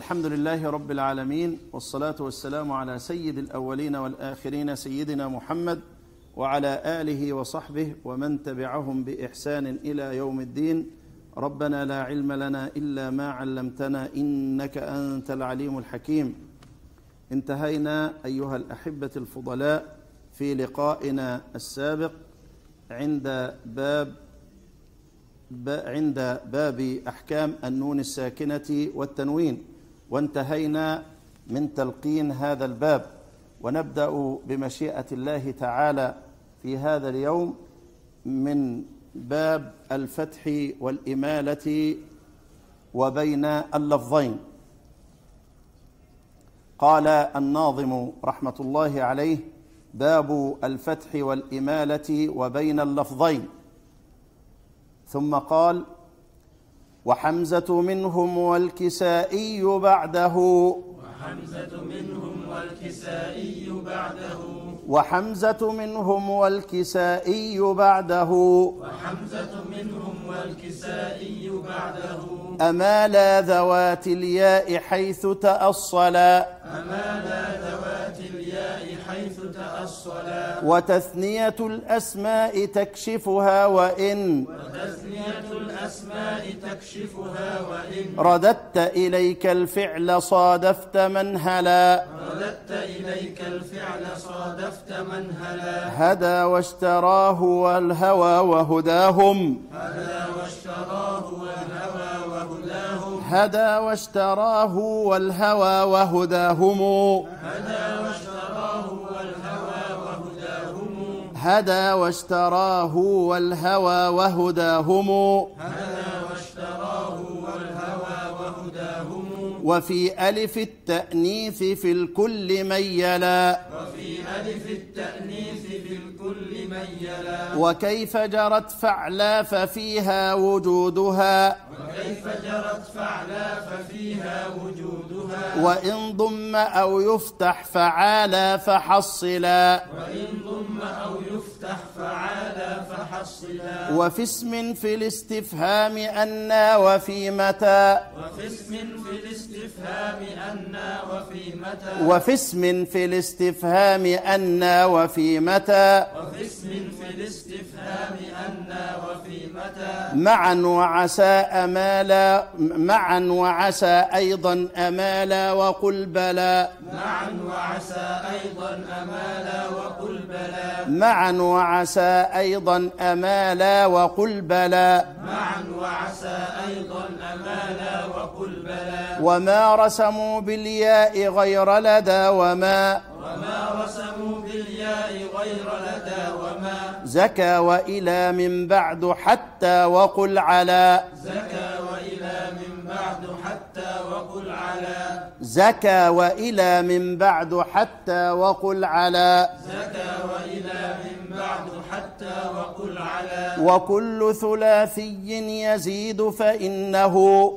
الحمد لله رب العالمين، والصلاة والسلام على سيد الأولين والآخرين سيدنا محمد وعلى آله وصحبه ومن تبعهم بإحسان إلى يوم الدين. ربنا لا علم لنا إلا ما علمتنا إنك أنت العليم الحكيم. انتهينا أيها الأحبة الفضلاء في لقائنا السابق عند باب أحكام النون الساكنة والتنوين، وانتهينا من تلقين هذا الباب، ونبدأ بمشيئة الله تعالى في هذا اليوم من باب الفتح والإمالة وبين اللفظين. قال الناظم رحمة الله عليه: باب الفتح والإمالة وبين اللفظين. ثم قال: وحمزة منهم والكسائي بعده، وحمزة منهم والكسائي بعده، وحمزة منهم والكسائي بعده، وحمزة منهم والكسائي بعده، أمالا ذوات الياء حيث تأصلا، أمالا ذوات الياء حيث تأصلا، وتثنية الأسماء تكشفها وإن، وتثنية الأسماء تكشفها وإن، رددت إليك الفعل صادفت منهلا، رددت إليك الفعل صادفت منهلا، هدى واشتراه والهوى وهداهم، هدى واشتراه والهوى وهداهم، هدى واشتراه والهوى وهداهم، هدى واشتراه والهوى وهداهم، هدى واشتراه والهوى وهداهم، هدى واشتراه والهوى وهداهم، وفي ألف التأنيث في الكل ميلا، وفي ألف التأنيث في الكل ميلا، وكيف جرت فعلا ففيها وجودها، وكيف جرت فعلا ففيها وجودها، وإن ضم أو يفتح فعالا فحصلا، وإن ضم أو يفتح فعالا فحصلا، وفي اسم في الاستفهام أنا وفي متى، وفي اسم في الاستفهام أنا وفي متى، وفي اسم في الاستفهام أنا وفي متى، وفي اسم في الاستفهام أنا وفي متى، معا وعسى أمالا، معا وعسى أيضا أمالا وقل بلى، معا وعسى أيضا أمالا وقل بلى، معا وعسى أيضا أمالا وقل بلى، معا وعسى أيضا أمالا وقل بلى، وما رسموا بالياء غير لدى وما، وما رسموا بالياء غير لدى وما، زكى وإلى من بعد حتى وقل على، زكى وإلى من بعد حتى وقل على، زكى وإلى من بعد حتى وقل على، زكى وإلى من بعد حتى وقل على، وكل ثلاثي يزيد فإنه،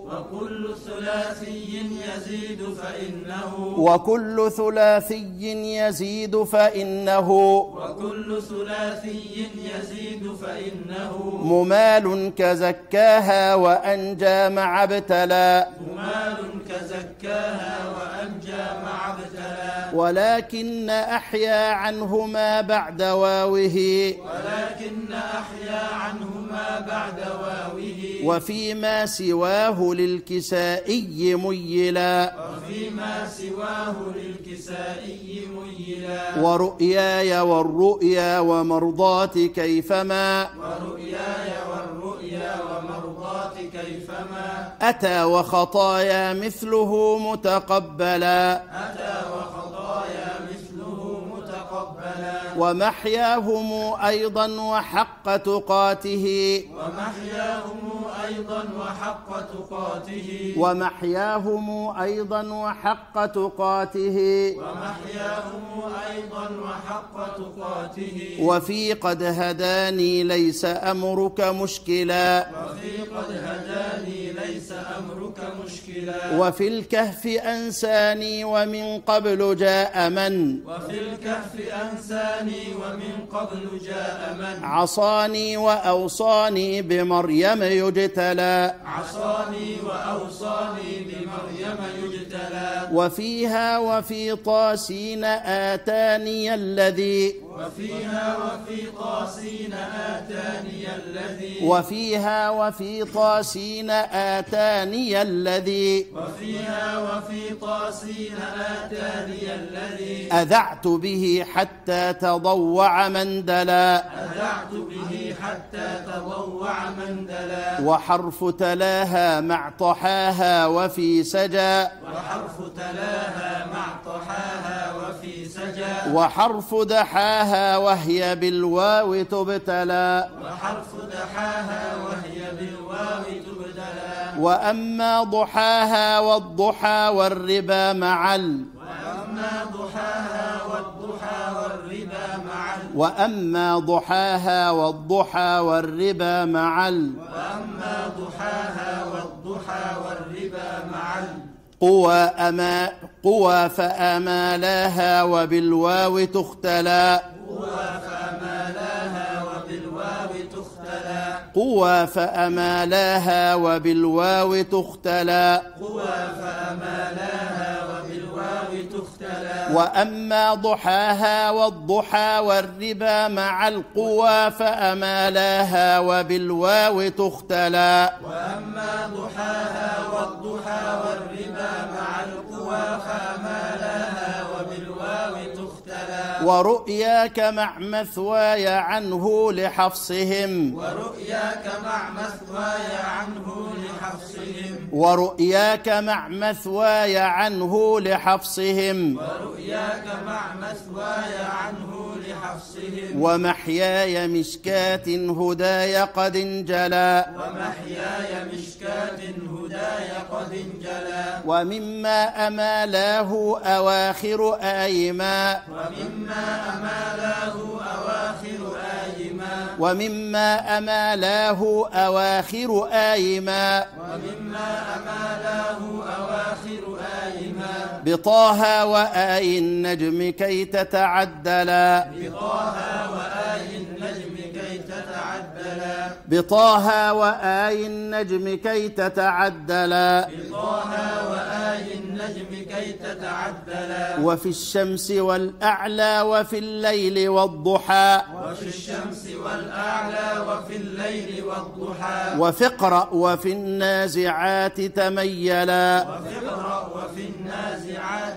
وكل ثلاثي يزيد فإنه، وكل ثلاثي يزيد فإنه، وكل ثلاثي يزيد فإنه، ممال كزكاها وأنجى مع ابتلى، ممال كزكاها وأنجى مع ابتلى، ولكن أحيا عنهما بعد واوه، ولكن أحيا عنهما بعد واوه، وفيما سواه للكسائي ميلا، وفيما سواه للكسائي ميلا، ورؤياي والرؤيا ومرضات كيفما، ورؤياي والرؤيا ومرضات كيفما، أتى وخطايا مثله متقبلا، أتى وخطايا مثله متقبلا، ومحياهم أيضا وحق تقاته، ومحياهم أيضا وحق تقاته، ومحياهم أيضا وحق تقاته، ومحياهم أيضا وحق تقاته، وفي قد هداني ليس أمرك مشكلا، وفي قد هداني ليس أمرك مشكلا، وفي الكهف أنساني ومن قبل جاء من، وفي الكهف أنساني ومن قبل جاء من، عصاني وأوصاني بمريم يجتلى، عصاني وأوصاني بمريم يجتلى، وفيها وفي طاسين آتاني الذي وفيها وفي طاسين آتاني الذي وفيها وفي طاسين آتاني الذي وفيها وفي طاسين آتاني الذي أذعت به حتى تضوع مندلا أذعت به حتى تضوع مندلا وحرف تلاها مع طحاها وفي سجا وحرف تلاها مع طحاها وفي سجا وحرف دحاها وهي بالواو تبتلى وحرف دحاها وهي بالواو تبدلا وأما ضحاها والضحى والربا وأما ضحاها والضحى والربا معا وأما ضحاها والضحى والربا وأما ضحاها والضحى والربا معا قوى فأمالاها وبالواو تختلى قوى فأمالاها وبالواو تختلى وأما ضحاها والضحى والربا مع القوى فأمالاها وبالواو تختلى وأما ضحاها والضحى والربا مع القوى فأمالاها وبالواو تختلى ورؤياك مع مثواي عنه لحفصهم ورؤياك مع مثواي عنه لحفصهم ورؤياك مع مثواي عنه لحفصهم ورؤياك مع مثواي عنه لحفصهم ومحياي مشكاة هداي قد انجلى ومحياي مشكاة هداي قد انجلى ومما أمالاه أواخر آيما ومما أمالاه أواخر آيما ومما أمالاه أواخر آيما ومما أمالاه أواخر آيما بطه وآي النجم كي تتعدلا بطه وآي النجم كي تتعدلا بطه وآي النجم كي تتعدلا بطه وآي النجم كي تتعدلا وفي الشمس والأعلى وفي الليل والضحى وفي الشمس والأعلى وفي الليل والضحى وفقرأ وفي النازعات تميلا وفقرأ وفي النازعات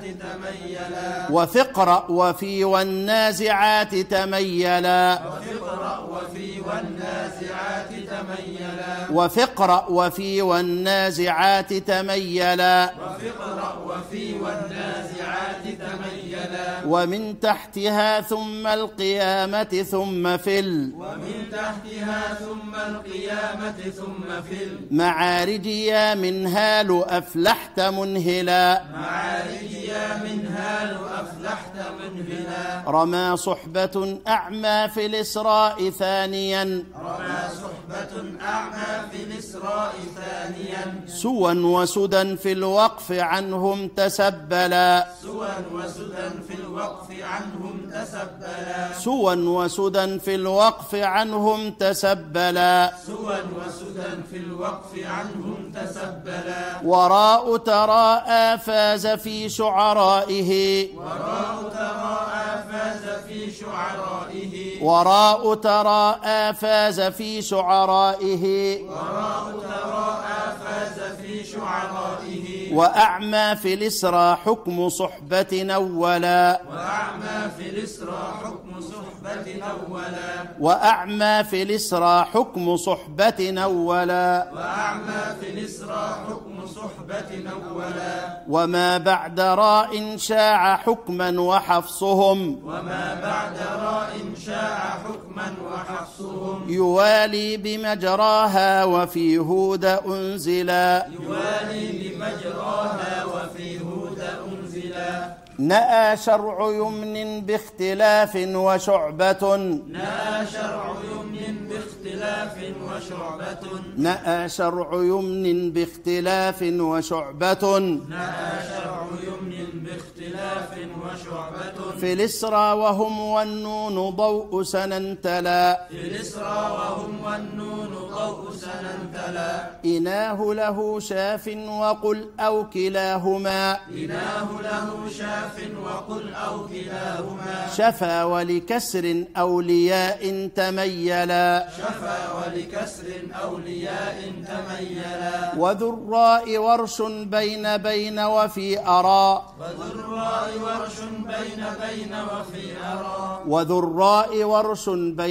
تميلا وفقرأ وفي والنازعات تميلا وفقرأ وفي والنازعات تميلا وفقرأ وفي والنازعات تميلا وفقرأ وفي والنازعات تميلا ومن تحتها ثم القيامة ثم ومن تحتها ثم القيامة ثم في معارج يا منهال أفلحت منهلا معارج يا منهال أفلحت منهلا رمى صحبة أعمى في الإسراء ثانيا رمى صحبة أعمى في الإسراء ثانيا سوى وسدى في الوقف عنهم تسبلا سوى وسدى في الوقف عنهم تسبلا سوى وسدى في الوقف عنهم تسبلا سوى وسدى في الوقف عنهم تسبلا وراء تراءى فاز في شعرائه وراء تراءى فاز في شعرائه وراء تراءى فاز في شعرائه وراء تراءى فاز في شعرائه وأعمى في الإسرى حكم صحبة أولا وأعمى في الإسرى حكم صحبة أولا وأعمى في الإسرى حكم صحبة أولا وأعمى في الإسرى حكم صحبة أولا وما بعد راء شاع حكما وحفصهم وما بعد راء شاع حكما وحفصهم يوالي بمجراها وفي هود أنزلا يوالي بمجراها وفي هود أنزلا نأى شرع يمن باختلاف وشعبة نأى شرع يمن باختلاف وشعبة نأى شرع يمن باختلاف وشعبة نأى شرع يمن باختلاف وشعبة في الإسرى وهم والنون ضوء سننتلا في الإسرى وهم والنون ضوء سننتلا إناه له شاف وقل أو كلاهما إناه له شاف وقل أو كلاهما شفا ولكسر أولياء تميلا شفا ولكسر أولياء تميلا وذو الراء ورش بين وفي أرى وذو الراء ورش بين وفي أرى وذو الراء ورش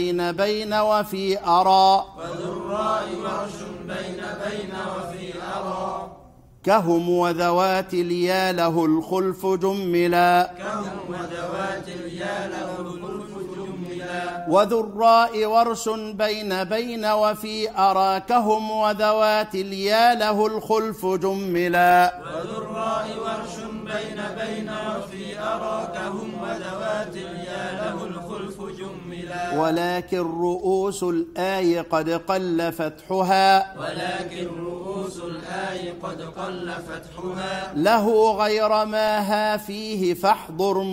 بين وفي أرى وذو الراء ورش بين وفي أرى كهم وذوات اليا له الخلف جملا كهم وذوات اليا له الخلف جملا وذو الراء ورش بين وفي أرى كهم وذوات اليا له الخلف جملا وذو الراء ورش بين وفي أرى كهم وذوات اليا له الخلف جملا ولكن رؤوس الآي قد قل فتحها ولكن رؤوس الآي قد قل فتحها له غير ما ها فيه فاحضر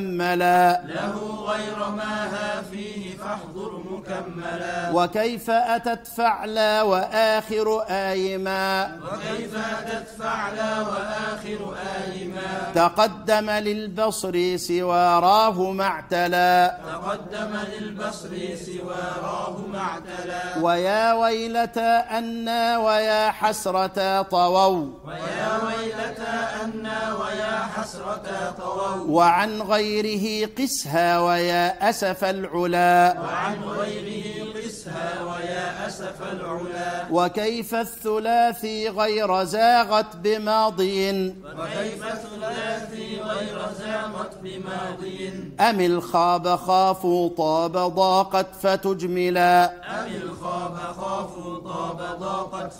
مكملا له غير ما ها فيه فاحضر مكملا وكيف أتت فعلا وآخر آيما وكيف أتت فعلا وآخر آيما تقدم للبصر سوى راه معتلا تقدم للبصر سوى راه معتلا ويا ويلتى أنا ويا حسرة طووا ويا ويلتى أنا ويا حسرة طووا وعن غيره قسها ويا أسف العلا وعن غيره قسها ويا أسف العلا وكيف الثلاثي غير زاغت بماضي وكيف ثلاثي غير زاغت بماضي أم الخاب خافوا طاب ضاقت فتجملا أم الخاب خافوا طاب ضاقت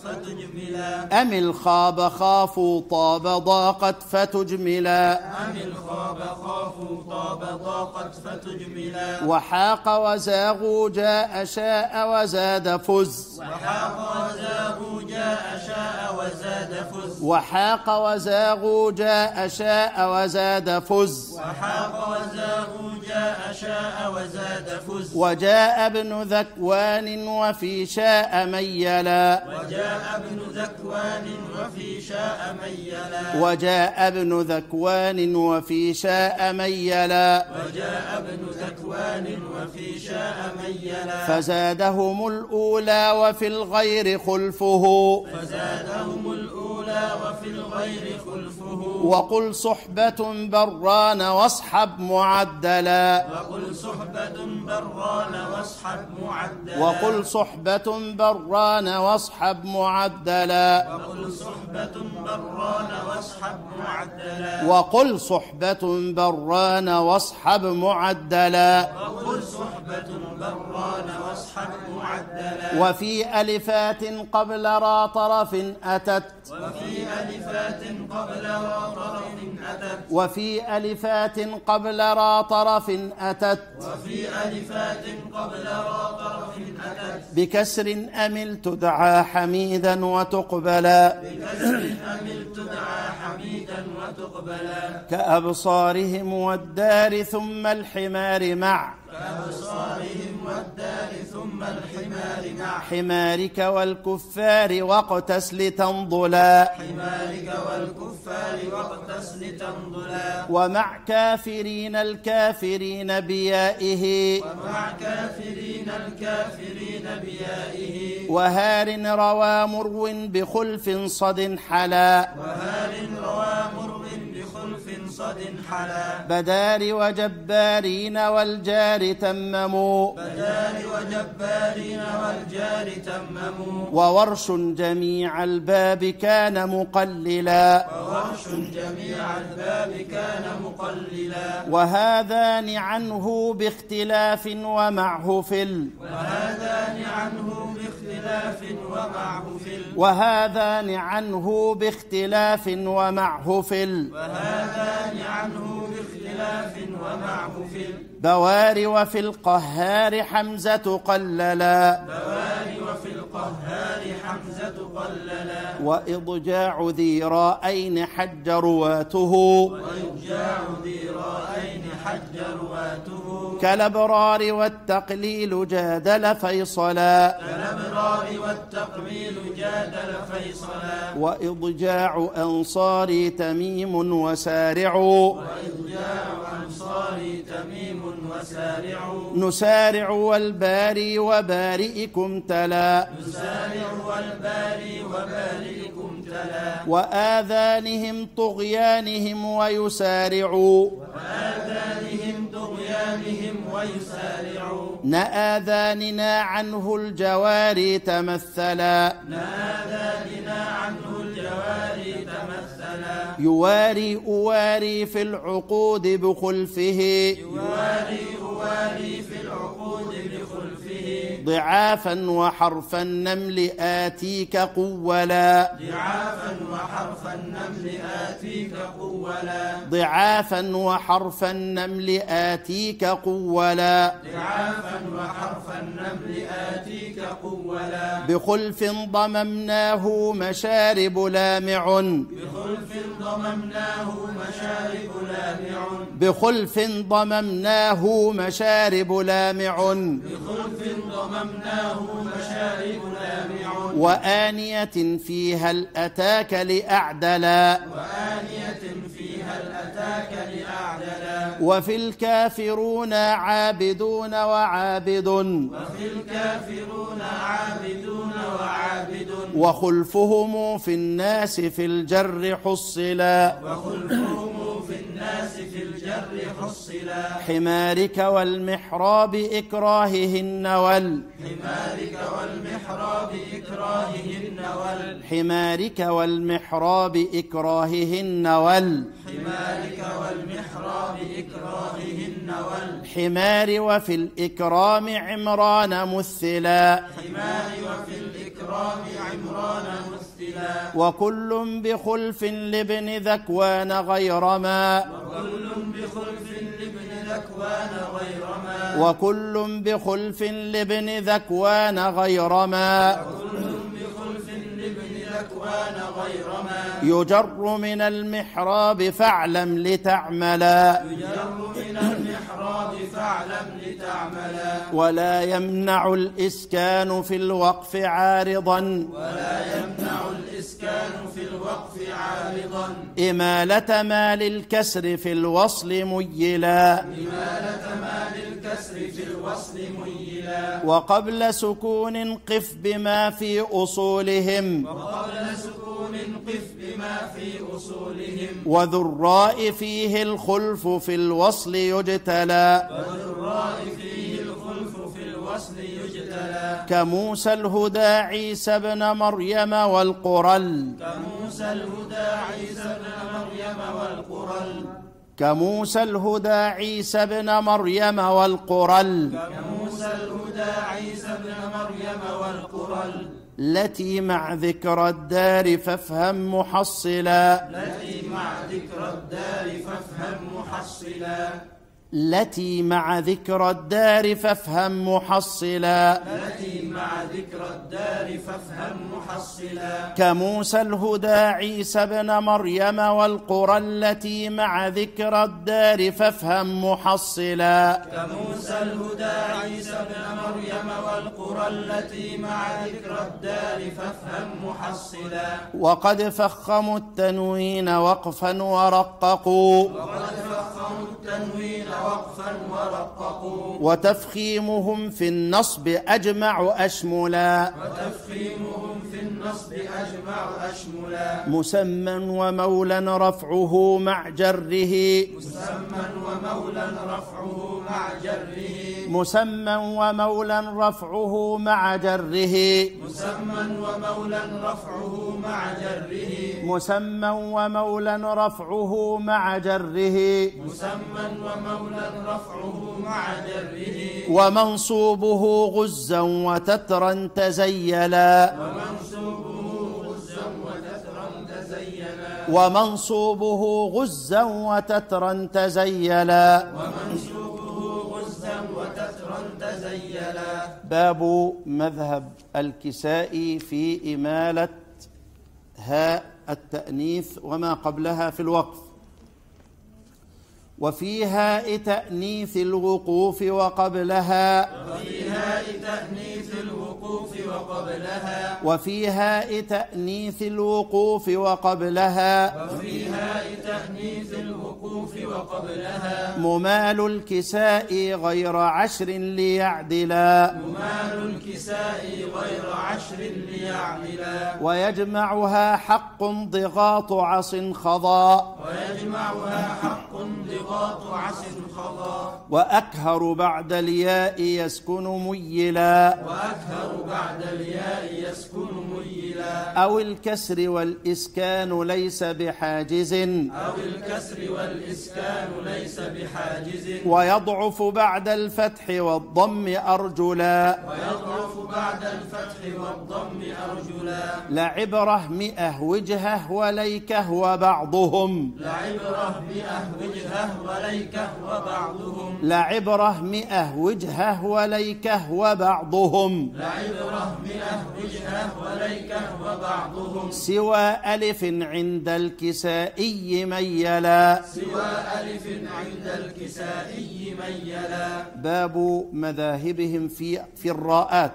فتجملا أم الخاب خافوا طاب ضاقت فتجملا أم الخاب خافوا طاب ضاقت فتجملا وحاق وزاغوا جاء شاء وزاد فز وحاق وزاغوا جاء شاء وزاد فز وحاق وزاغوا جاء شاء وزاد فز وحاق وزاغوا جاء شاء وزاد فز وجاء ابن ذكوان وفي شاء ميلا وجاء ابن ذكوان وفي شاء ميلا وجاء ابن ذكوان وفي شاء ميلا وجاء ابن ذكوان وفي شاء ميلا فزادهم الأولى وفي الغير خلفه فزادهم الأولى وفي الغير خلفه وقل صحبة بران واصحب معدلا وقل صحبة بران واصحب معدلا وقل صحبة بران واصحب معدلا وقل صحبة بران واصحب معدلا وقل صحبة بران واصحب معدلا وقل صحبة بران واصحب معدلا وفي ألفات قبل را طرف أتت وفي ألفات قبل را طرف أتت وفي ألفات قبل را طرف أتت وفي ألفات قبل را طرف أتت بكسر أمل تدعى حميدا وتقبلا بكسر أمل تدعى حميدا وتقبلا كأبصارهم والدار ثم الحمار مع كأبصارهم والدار ثم الحمار مع حمارك والكفار واقتس لتنضلا حمارك والكفار واقتس لتنضلا ومع كافرين الكافرين بيائه ومع كافرين الكافرين بيائه وهار روى مرو بخلف صد حلا وهال روى مر بخلف صد حلا بدار وجبارين والجار تمموا بدار وجبارين والجار تمموا وورش جميع الباب كان مقللا وورش جميع الباب كان مقللا وهذان عنه باختلاف ومعه فل وهذان عنه باختلاف ومعه فل وهذان عنه باختلاف ومعه فل وهذان عنه باختلاف ومعه فل بوار وفي القهار حمزة قللا بوار وفي القهار حمزة قللا وإضجاع ذي رائين حج رواته ويرجع ذي رائين حج كالأبرار والتقليل جادل فيصلا وإضجاع أنصاري تميم وسارع نسارع والباري وبارئكم تلا وآذانهم طغيانهم ويسارعوا نآذاننا عنه الجواري تمثلا يواري أواري في العقود بخلفه ضعافا وحرف النمل آتيك قولا ضعافا وحرف النمل آتيك قولا بخلف ضممناه مشارب لامع بخلف ضممناه مشارب لامع وآنية فيها الأتاك لأعدلا وفي الكافرون عابدون وعابد وخلفهم في الناس في الجر حصلا حمارك والمحراب إكراههن حمارك والمحراب إكراههن حمار وفي الإكرام عمران مثلا وكل بخلف لابن ذكوان غير ما وكل بخلف لابن ذكوان غير ما يجر من المحراب فاعلم لتعملا ولا يمنع الإسكان في الوقف عارضا إمالة مال الكسر في الوصل ميلا وقبل سكون قف بما في أصولهم وذو الراء فيه الخلف في الوصل يجتلى كموسى الهدى عيسى ابن مريم والقرل كموسى الهدى عيسى ابن مريم والقرل التي مع ذكر الدار فافهم محصلا التي مع ذكر الدار فافهم محصلا كموسى الهدى عيسى ابن مريم والقرى التي مع ذكر الدار فافهم محصلا كموسى الهدى عيسى ابن مريم والقرى التي مع ذكر الدار فافهم محصلا وقد فخموا التنوين وقفا ورققوا وتفخيمهم في النصب أجمع أشملا مسمى ومولا رفعه مع جره مسمى ومولا رفعه مع جره مسمى ومولا رفعه مع جره ومنصوبه غزا وتترا تزيلا ومنصوبه غزا وتترا تزيلا باب مذهب الكسائي في إمالة هاء التأنيث وما قبلها في الوقف. وفي هاء تأنيث الوقوف وقبلها وفي هاء تأنيث الوقوف وقبلها وفي هاء تأنيث الوقوف وقبلها وفي هاء تأنيث الوقوف وقبلها ممال الكساء غير 10 ليعدلا ممال الكساء غير 10 ليعدلا ويجمعها حق ضغاط عص خضا ويجمعها حق ضغاط عص خضا وأكهر بعد الياء يسكن ميلا وأكهر بعد الياء يسكن ميلا أو الكسر والإسكان ليس بحاجز أو الكسر والإسكان ليس بحاجز ويضعف بعد الفتح والضم أرجلا ويضعف بعد الفتح والضم أرجلا لعبرة 100 وجهه وليكه وبعضهم لعبرة 100 وجهه وليكه وبعضهم لعبرة 100 وجهه وليكه وبعضهم لعبرة 100 وجهه وليكه وبعضهم سوى ألف عند الكسائي ميلا سوى ألف عند الكسائي ميلا باب مذاهبهم في الراءات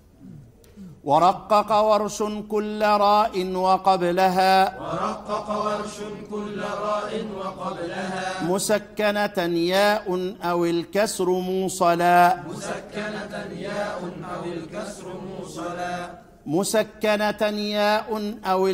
ورقق ورش كل راء وقبلها ورقق ورش كل راء وقبلها مسكنة ياء أو الكسر موصلا مسكنة ياء أو الكسر موصلا مسكنة ياء أو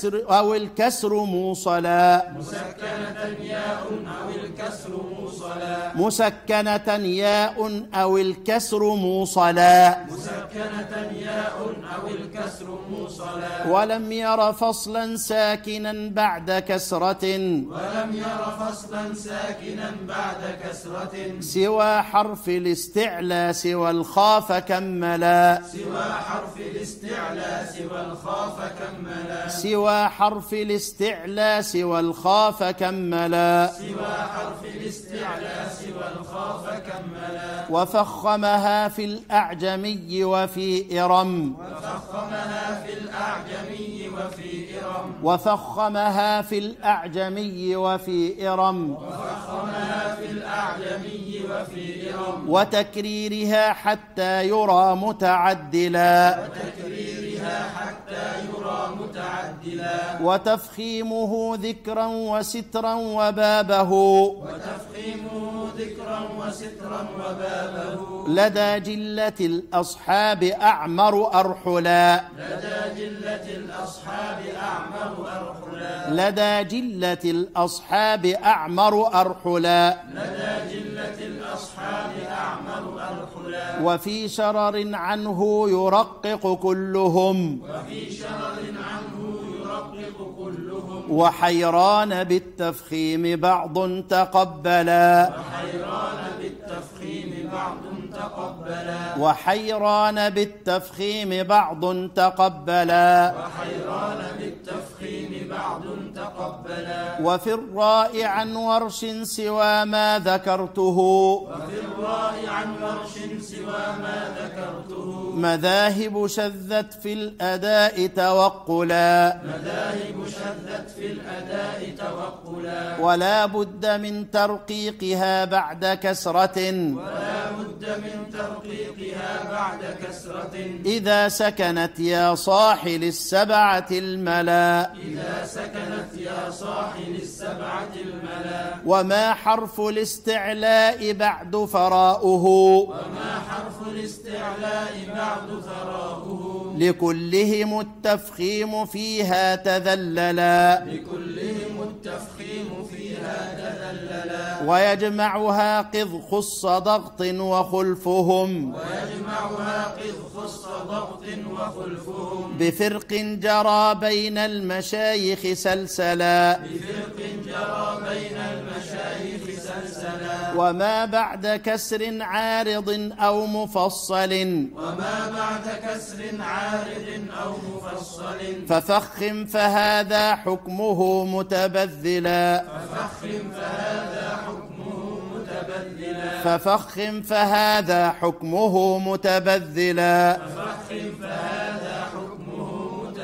الكسر موصلا مسكنة ياء أو الكسر موصلا مسكنة ياء أو الكسر موصلا مسكنة ياء أو الكسر موصلا ولم ير فصلا ساكنا بعد كسرة ولم ير فصلا ساكنا بعد كسرة سوى حرف الاستعلى سوى الخاف كملا سوى حرف الاستعلاء سوى الخاف كملا سوى حرف الاستعلى سوى الخاف كملا سوى حرف الاستعلاء سوى الخاف كملا وفخمها في الأعجمي وفي إرم وفخمها في الأعجمي وفي إرم وفخمها في الأعجمي وفي إرم وفخمها في الأعجمي وفي إرم وتكريرها حتى يرى متعدلا وتكريرها حتى يرى متعدلا وتفخيمه ذكرا وسترا وبابه وتفخيمه ذكرا وسترا وبابه لدى جلة الأصحاب أعمر أرحلا لدى جلة الأصحاب أعمر أرحلا لدى جلة الأصحاب أعمر أرحلا لدى جلة الأصحاب أعمر أرحلا وفي شرر عنه يرقق كلهم وفي شرر عنه يرقق كلهم وحيران بالتفخيم بعض تقبلا وحيران بالتفخيم بعض تقبلا وحيران بالتفخيم بعض تقبلا وحيران بالتفخيم بعض تقبلا وفي الراء عن ورش سوى ما ذكرته وفي الراء عن ورش سوى ما ذكرته مذاهب شذت في الأداء توقلا مذاهب شذت في الأداء توقلا ولا بد من ترقيقها بعد كسرة ولا بد من ترقيقها بعد كسرة إذا سكنت يا صاحي للسبعة الملا إذا سكنت يا صاحي للسبعة الملا وما حرف الاستعلاء بعد فراؤه وما حرف الاستعلاء بعد ثراؤه لكلهم التفخيم فيها تذللا لكلهم التفخيم فيها تذللا ويجمعها قذ خص ضغط وخلفهم ويجمعها قذ خص ضغط وخلفهم بفرق جرى بين المشايخ سلسلا بفرق جرى بين المشايخ سلسلا وما بعد كسر عارض أو مفصل وما بعد كسر عارض أو مفصل ففخم فهذا حكمه متبذلا ففخم فهذا حكمه متبذلا ففخم فهذا حكمه متبذلا ففخم فهذا حكمه متبذلا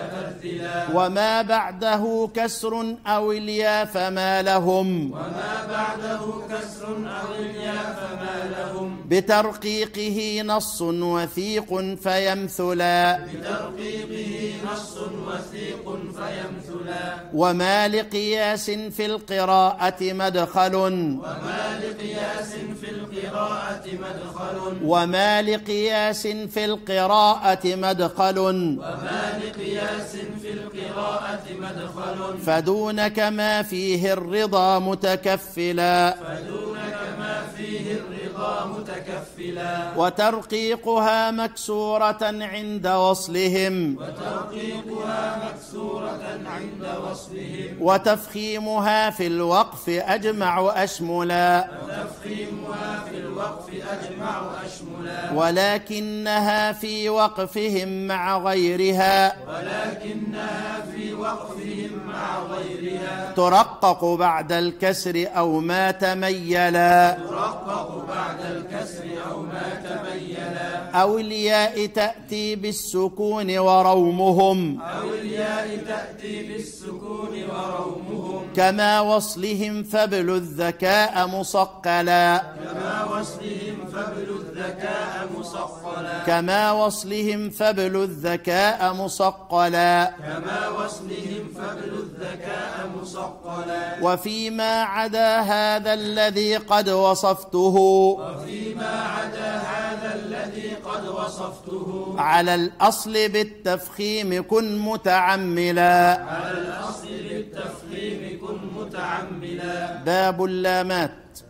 متكفلا وما بعده كسر أو الياء فما لهم وما بعده كسر أو الياء فما لهم بترقيقه نص وثيق فيمثلا بترقيقه نص وثيق فيمثلا وما لقياس في القراءة مدخل وما لقياس في القراءة مدخل وما لقياس في القراءة مدخل وما لقياس في القراءة مدخل فدونك ما فيه الرضا متكفلا فدونك ما فيه الرضا متكفلا وترقيقها مكسورة عند وصلهم وترقيقها مكسورة عند وصلهم وتفخيمها في الوقف أجمع أشملا وتفخيمها في الوقف أجمع أشملا ولكنها في وقفهم مع غيرها ولكنها في وقفهم مع غيرها ترقق بعد الكسر أو ما تميلا ترقق بعد الكسر أو ما تبينا أو الياء تأتي بالسكون ورومهم أو الياء تأتي بالسكون ورومهم كما وصلهم فابل الذكاء مصقلا كما وصلهم فابل الذكاء مصقلا كما وصلهم فابل الذكاء مصقلا كما وصلهم فابل الذكاء مصقلا وفيما عدا هذا الذي قد وصفته وفيما عدا هذا الذي قد وصفته على الأصل بالتفخيم كن متعملا على الأصل بالتفخيم كن متعملا باب اللامات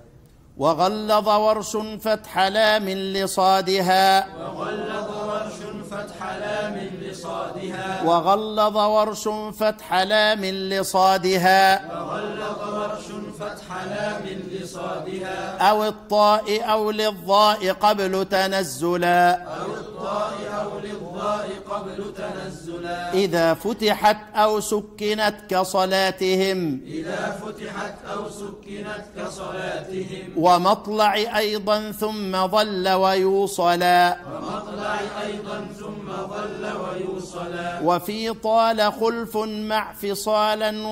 وغلظ ورش فتح لام لصادها وغلظ ورش فتح لام لصادها وغلظ ورش فتح لام لصادها وغلظ ورش فتح لام لصادها أو الطاء أو للضاء قبل تنزلا أو الطاء أو للضاء قبل تنزلا إذا فتحت أو سكنت كصلاتهم إذا فتحت أو سكنت كصلاتهم ومطلع أيضا ثم ظل ويوصلا ومطلع أيضا ثم ظل ويوصلا وفي طال خلف مع فصالا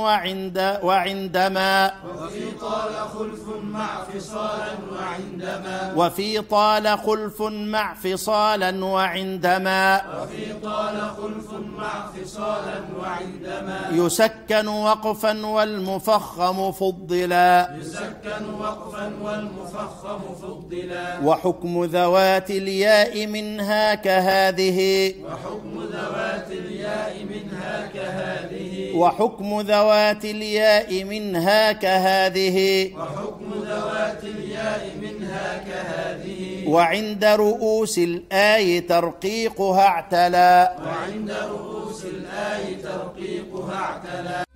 وعندما وفي طال خلف مع فصالا وعندما وفي طال خلف مع فصالا وعندما وفي طال خلف مع فصالا وعندما يسكن وقفا والمفخم فضلا يسكن وقفا والمفخم فضلا وحكم ذوات الياء منها كهذه وحكم ذوات الياء منها كهذه وحكم ذوات الياء منها كهذه وحكم ذوات الياء منها كهذه وعند رؤوس الآي ترقيقها اعتلى وعند رؤوس الآي ترقيقها اعتلى